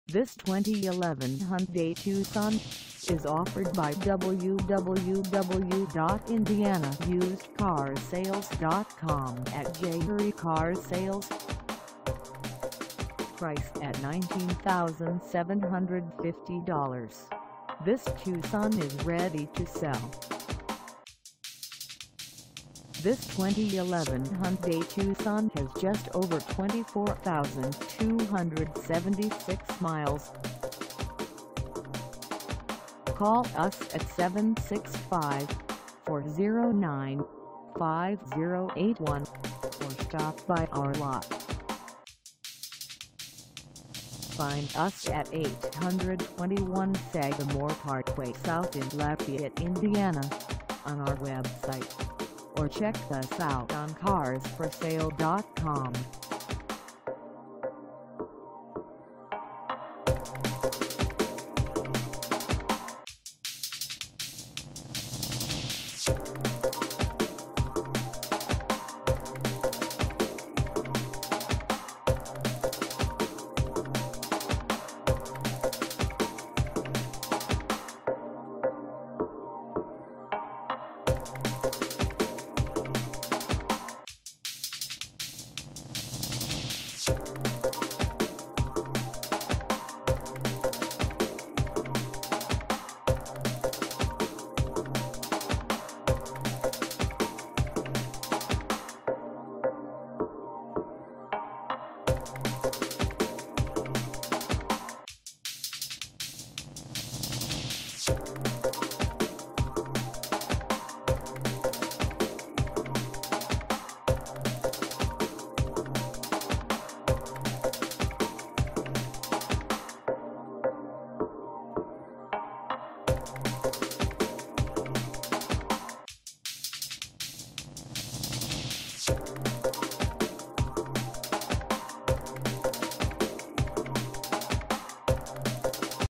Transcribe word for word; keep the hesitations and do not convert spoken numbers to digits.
This twenty eleven Hyundai Tucson is offered by w w w dot indiana used car sales dot com at J Hurry Car Sales. Priced at nineteen thousand seven hundred fifty dollars, this Tucson is ready to sell. This twenty eleven Hyundai Tucson has just over twenty-four thousand two hundred seventy-six miles. Call us at seven six five, four zero nine, five zero eight one or stop by our lot. Find us at eight twenty-one Sagamore Parkway South in Lafayette, Indiana, on our website, or check us out on cars for sale dot com.